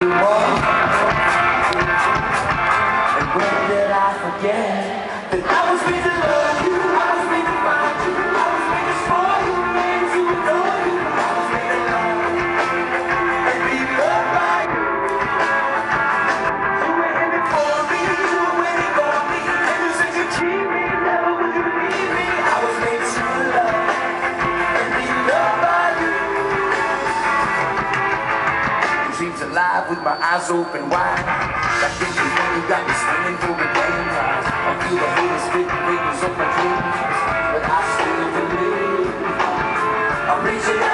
And when did I forget that I was made to love you, I was made to find you, I was made to spoil you, made to adore you, I was made to love and be loved by you. You were in it for me, you were waiting for me, and you said you'd keep me, never would you leave me. I was made to love and be loved by you. Dreams alive with my eyes open wide. That thinking when you got me swinging for a game prize. I feel the haters spitting fingers on my dreams, but I still believe. I'm reaching out.